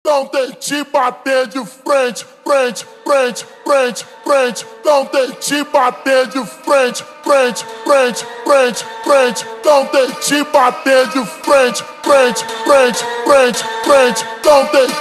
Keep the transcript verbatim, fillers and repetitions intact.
não tente bater de frente, frente, frente, frente, frente, não tente bater de frente, frente, frente, frente, frente, não tente bater de frente, frente, frente, frente, frente, não tente